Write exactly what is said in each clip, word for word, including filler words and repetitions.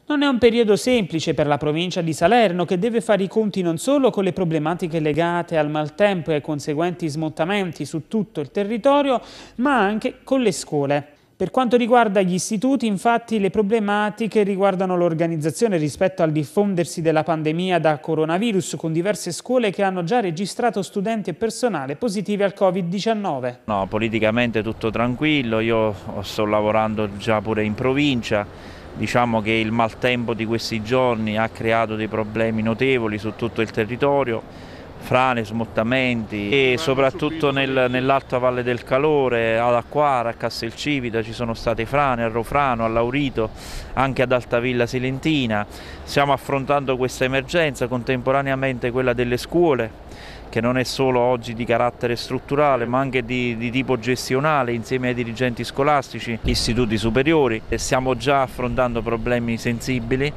Non è un periodo semplice per la provincia di Salerno, che deve fare i conti non solo con le problematiche legate al maltempo e ai conseguenti smottamenti su tutto il territorio, ma anche con le scuole. Per quanto riguarda gli istituti, infatti, le problematiche riguardano l'organizzazione rispetto al diffondersi della pandemia da coronavirus, con diverse scuole che hanno già registrato studenti e personale positivi al Covid diciannove. No, politicamente tutto tranquillo, io sto lavorando già pure in provincia. Diciamo che il maltempo di questi giorni ha creato dei problemi notevoli su tutto il territorio, frane, smottamenti e soprattutto nel, nell'Alta Valle del Calore, ad Acquara, a Castelcivita ci sono state frane, a Rofrano, a Laurito, anche ad Altavilla Silentina. Stiamo affrontando questa emergenza, contemporaneamente quella delle scuole, che non è solo oggi di carattere strutturale ma anche di, di tipo gestionale, insieme ai dirigenti scolastici, istituti superiori. E stiamo già affrontando problemi sensibili,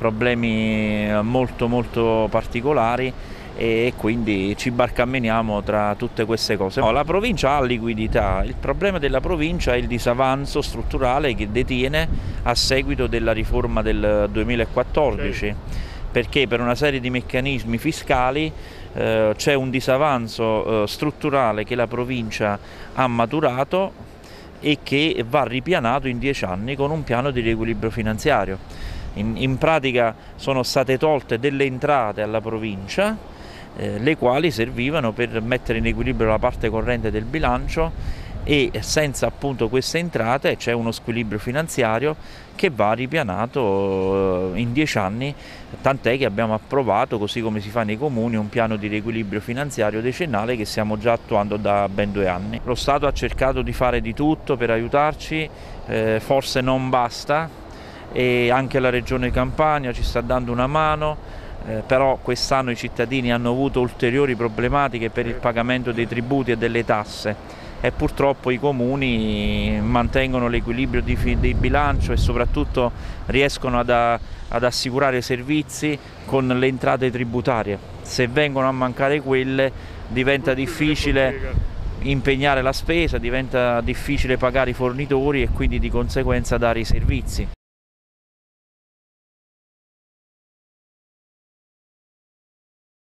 problemi molto molto particolari e quindi ci barcamminiamo tra tutte queste cose. No, la provincia ha liquidità, il problema della provincia è il disavanzo strutturale che detiene a seguito della riforma del duemilaquattordici, perché per una serie di meccanismi fiscali eh, c'è un disavanzo eh, strutturale che la provincia ha maturato e che va ripianato in dieci anni con un piano di riequilibrio finanziario. In, in pratica sono state tolte delle entrate alla provincia, eh, le quali servivano per mettere in equilibrio la parte corrente del bilancio, e senza appunto queste entrate c'è uno squilibrio finanziario che va ripianato in dieci anni, tant'è che abbiamo approvato, così come si fa nei comuni, un piano di riequilibrio finanziario decennale che stiamo già attuando da ben due anni. Lo Stato ha cercato di fare di tutto per aiutarci, eh, forse non basta, e anche la Regione Campania ci sta dando una mano. Eh, però quest'anno i cittadini hanno avuto ulteriori problematiche per il pagamento dei tributi e delle tasse e purtroppo i comuni mantengono l'equilibrio di, di bilancio e soprattutto riescono ad, ad assicurare servizi con le entrate tributarie. Se vengono a mancare quelle diventa difficile impegnare la spesa, diventa difficile pagare i fornitori e quindi di conseguenza dare i servizi.